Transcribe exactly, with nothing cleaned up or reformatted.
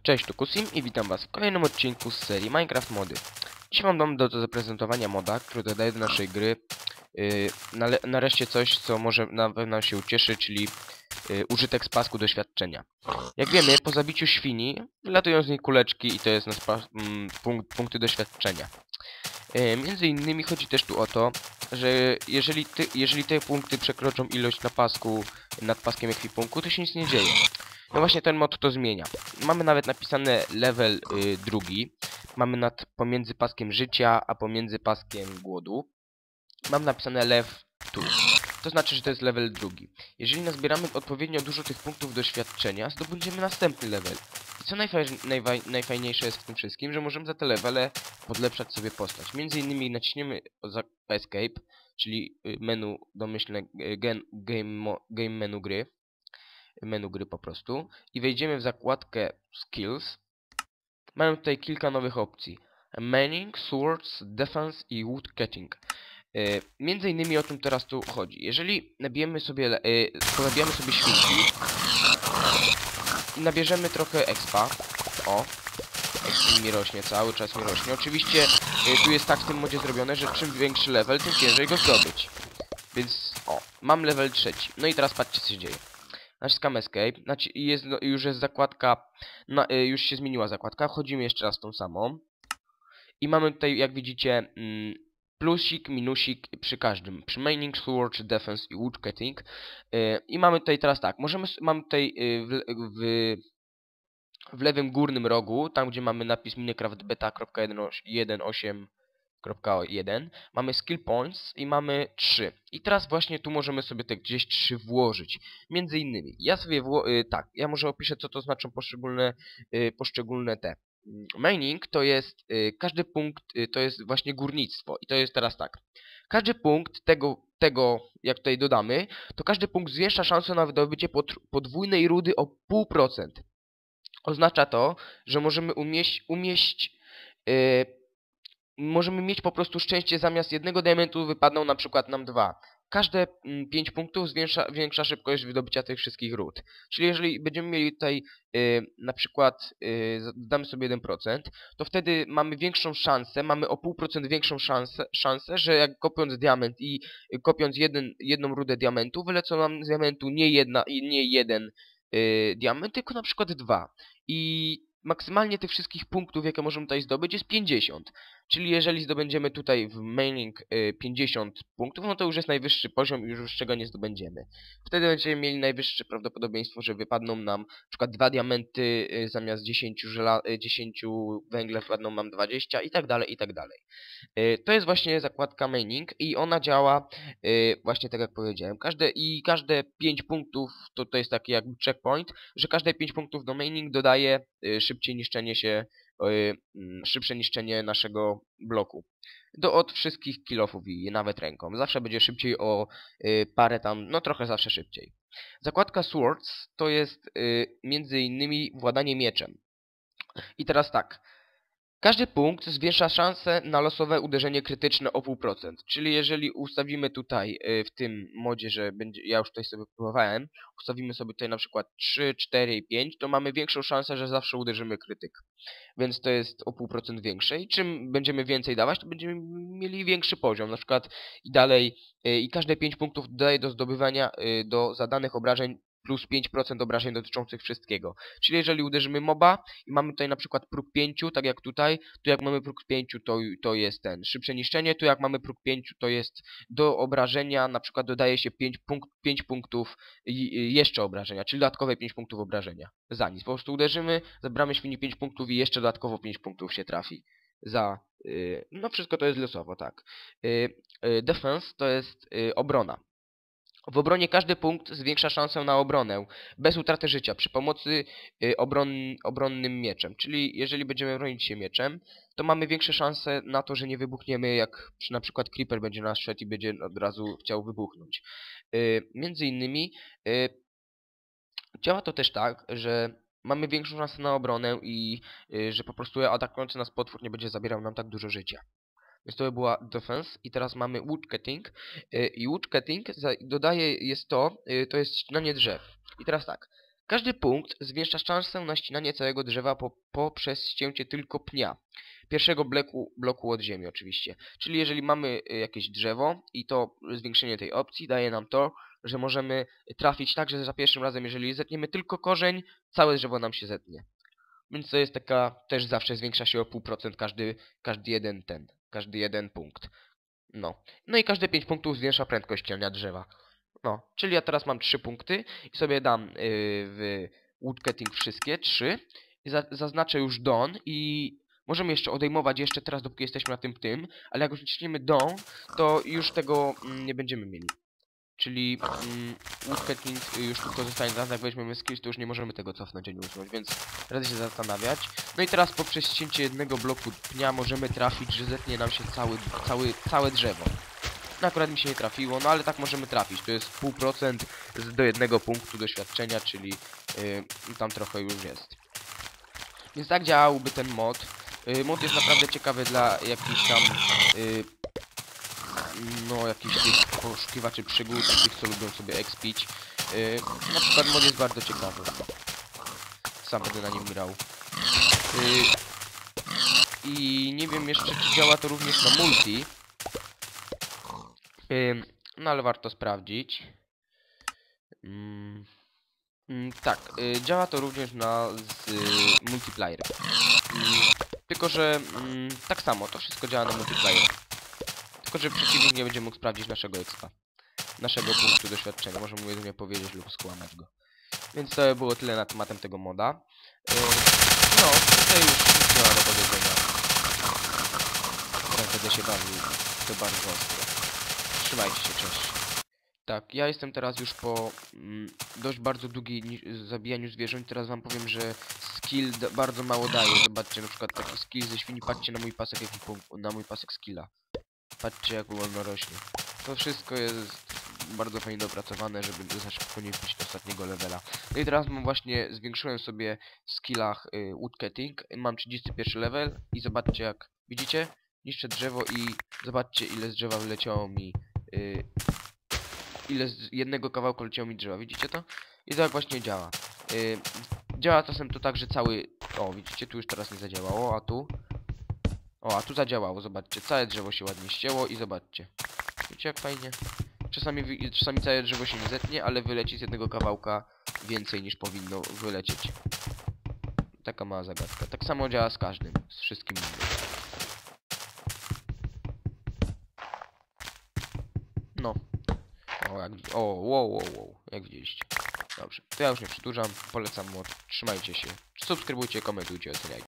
Cześć, tu Kusim i witam was w kolejnym odcinku z serii Minecraft Mody. Dzisiaj mam wam do, do zaprezentowania moda, który dodaje do naszej gry yy, nale, nareszcie coś, co może na pewno się ucieszy, czyli yy, użytek z pasku doświadczenia. Jak wiemy, po zabiciu świni wylatują z niej kuleczki i to jest nasz mm, punkt, punkty doświadczenia. Yy, między innymi chodzi też tu o to, że jeżeli, ty, jeżeli te punkty przekroczą ilość na pasku, nad paskiem ekwipunku, to się nic nie dzieje. No właśnie ten mod to zmienia. Mamy nawet napisane level y, drugi. Mamy nad pomiędzy paskiem życia, a pomiędzy paskiem głodu. Mam napisane level two. To znaczy, że to jest level drugi. Jeżeli nazbieramy odpowiednio dużo tych punktów doświadczenia, zdobędziemy następny level. I co najfaj, najfaj, najfajniejsze jest w tym wszystkim, że możemy za te levele podlepszać sobie postać. Między innymi naciśniemy Escape, czyli menu domyślne game, game, game menu gry. menu gry po prostu i wejdziemy w zakładkę Skills. Mamy tutaj kilka nowych opcji. Mining, Swords, Defense i Woodcutting. Yy, między innymi o tym teraz tu chodzi. Jeżeli nabijemy sobie, yy, ponabijamy sobie świnki i nabierzemy trochę expa, o, exp mi rośnie, cały czas mi rośnie. Oczywiście yy, tu jest tak w tym modzie zrobione, że czym większy level, tym ciężej go zdobyć. Więc, o, mam level trzeci. No i teraz patrzcie, co się dzieje. Naciskam Escape, znaczy jest, już jest zakładka, no, już się zmieniła zakładka, wchodzimy jeszcze raz w tą samą i mamy tutaj, jak widzicie, mm, plusik, minusik przy każdym, przy Mining, Sword, Defense i Woodcutting yy, i mamy tutaj teraz tak, możemy, mamy tutaj yy, w, w, w lewym górnym rogu, tam gdzie mamy napis Minecraft beta kropka jeden osiem kropka jeden mamy skill points i mamy trzy. I teraz właśnie tu możemy sobie te gdzieś trzy włożyć. Między innymi, ja sobie wło y, tak, ja może opiszę, co to znaczą poszczególne, y, poszczególne te. Mining to jest, y, każdy punkt y, to jest właśnie górnictwo. I to jest teraz tak. Każdy punkt tego, tego, jak tutaj dodamy, to każdy punkt zwiększa szansę na wydobycie podwójnej rudy o pół procent. Oznacza to, że możemy umieść, umieść y, możemy mieć po prostu szczęście, zamiast jednego diamentu wypadną na przykład nam dwa. Każde pięć punktów zwiększa, zwiększa szybkość wydobycia tych wszystkich ród. Czyli jeżeli będziemy mieli tutaj y, na przykład y, damy sobie jeden procent, to wtedy mamy większą szansę, mamy o pół procent większą szansę, szansę, że jak kopiąc diament i y, kopiąc jeden, jedną rudę diamentu, wylecą nam z diamentu nie, jedna, nie jeden y, diament, tylko na przykład dwa. I maksymalnie tych wszystkich punktów, jakie możemy tutaj zdobyć, jest pięćdziesiąt. Czyli jeżeli zdobędziemy tutaj w mining y, pięćdziesiąt punktów, no to już jest najwyższy poziom i już wyższego nie zdobędziemy. Wtedy będziemy mieli najwyższe prawdopodobieństwo, że wypadną nam na przykład dwa diamenty y, zamiast dziesięć, żela y, dziesięć węgla wypadną nam dwadzieścia i tak dalej, i tak dalej. Y, to jest właśnie zakładka mining i ona działa y, właśnie tak jak powiedziałem. Każde, I każde pięć punktów to, to jest taki jakby checkpoint, że każde pięć punktów do mining dodaje y, szybciej niszczenie się szybsze niszczenie naszego bloku. Do od wszystkich kilofów i nawet ręką. Zawsze będzie szybciej o y, parę tam, no trochę zawsze szybciej. Zakładka Swords to jest y, między innymi władanie mieczem. I teraz tak. Każdy punkt zwiększa szansę na losowe uderzenie krytyczne o pół procent. Czyli jeżeli ustawimy tutaj y, w tym modzie, że będzie, ja już tutaj sobie próbowałem, ustawimy sobie tutaj na przykład trzy, cztery i pięć, to mamy większą szansę, że zawsze uderzymy krytyk. Więc to jest o pół procent większe. I czym będziemy więcej dawać, to będziemy mieli większy poziom. Na przykład i dalej, y, i każde pięć punktów dodaje do zdobywania y, do zadanych obrażeń plus pięć procent obrażeń dotyczących wszystkiego. Czyli jeżeli uderzymy moba i mamy tutaj na przykład próg pięć, tak jak tutaj, to jak mamy próg pięć, to, to jest ten szybsze niszczenie, tu jak mamy próg pięć, to jest do obrażenia, na przykład dodaje się pięć, punkt, pięć punktów i, jeszcze obrażenia, czyli dodatkowe pięć punktów obrażenia. Za nic. Po prostu uderzymy, zabramy świni pięć punktów i jeszcze dodatkowo pięć punktów się trafi. Za, yy, no wszystko to jest losowo, tak. Yy, yy, defense to jest yy, obrona. W obronie każdy punkt zwiększa szansę na obronę, bez utraty życia, przy pomocy y, obron, obronnym mieczem. Czyli jeżeli będziemy bronić się mieczem, to mamy większe szanse na to, że nie wybuchniemy, jak przy na przykład creeper będzie nas szedł i będzie od razu chciał wybuchnąć. Y, między innymi y, działa to też tak, że mamy większą szansę na obronę i y, że po prostu atakujący nas potwór nie będzie zabierał nam tak dużo życia. Więc to była defense i teraz mamy woodcutting i woodcutting dodaje jest to, to jest ścinanie drzew. I teraz tak, Każdy punkt zwiększa szansę na ścinanie całego drzewa po, poprzez ścięcie tylko pnia. Pierwszego bloku, bloku od ziemi oczywiście. Czyli jeżeli mamy y, jakieś drzewo i to zwiększenie tej opcji daje nam to, że możemy trafić tak, że za pierwszym razem, jeżeli zetniemy tylko korzeń, całe drzewo nam się zetnie. Więc to jest taka, też zawsze zwiększa się o pół procent każdy, każdy jeden ten, każdy jeden punkt. No. No i każde pięć punktów zwiększa prędkość cięcia drzewa. No, czyli ja teraz mam trzy punkty i sobie dam yy, w woodcutting wszystkie, trzy. I za, zaznaczę już Dawn i możemy jeszcze odejmować jeszcze teraz, dopóki jesteśmy na tym tym, ale jak już wciśniemy Dawn, to już tego mm, nie będziemy mieli. Czyli mm, woodcutting już tylko zostanie, teraz jak weźmiemy skills, to już nie możemy tego cofnąć ani usunąć, więc radzę się zastanawiać. No i teraz poprzez ścięcie jednego bloku pnia możemy trafić, że zetnie nam się cały, cały, całe drzewo. No akurat mi się nie trafiło, no ale tak możemy trafić. To jest pół procent do jednego punktu doświadczenia, czyli yy, tam trochę już jest. Więc tak działałby ten mod. Yy, mod jest naprawdę ciekawy dla jakichś tam yy, no jakichś tych poszukiwaczy przygód, tych co lubią sobie expić. Yy, na przykład mod jest bardzo ciekawy. Sam będę na nim grał. Yy, I nie wiem jeszcze, czy działa to również na multi. Yy, no ale warto sprawdzić. Mm, mm, tak, yy, działa to również na z, yy, multiplayer. Yy, tylko, że yy, tak samo, to wszystko działa na multiplayer. Tylko, że przeciwnik nie będzie mógł sprawdzić naszego expa. Naszego punktu doświadczenia. Może mu jedynie powiedzieć lub skłamać go. Więc to było tyle na tematem tego moda. Yy, no, tutaj już nic nie ma do powiedzenia. Teraz będę się bawił. To bardzo ostro. Trzymajcie się, cześć. Tak, ja jestem teraz już po mm, dość bardzo długiej zabijaniu zwierząt. Teraz wam powiem, że skill bardzo mało daje. Zobaczcie, na przykład taki skill ze świni. Patrzcie na mój pasek, jaki punkt, na mój pasek skilla. Patrzcie, jak wolno rośnie. To wszystko jest bardzo fajnie dopracowane, żeby za szybko nie wbić do ostatniego levela. No i teraz mam właśnie, zwiększyłem sobie w skillach y, woodcutting. Mam trzydziesty pierwszy level i zobaczcie, jak widzicie, niszczę drzewo i zobaczcie, ile z drzewa wyleciało mi y, ile z jednego kawałka leciało mi drzewa, widzicie to? I tak właśnie działa. Yy, działa czasem to tak, że cały... O, widzicie, tu już teraz nie zadziałało, a tu... O, a tu zadziałało, zobaczcie, całe drzewo się ładnie ścięło i zobaczcie. Widzicie, jak fajnie? Czasami, czasami całe drzewo się nie zetnie, ale wyleci z jednego kawałka więcej niż powinno wylecieć. Taka mała zagadka. Tak samo działa z każdym, z wszystkim innym. No. O, jak, o, wow, wow, wow, jak widzieliście. Dobrze, to ja już nie przedłużam, polecam mod, trzymajcie się, subskrybujcie, komentujcie, oceniajcie.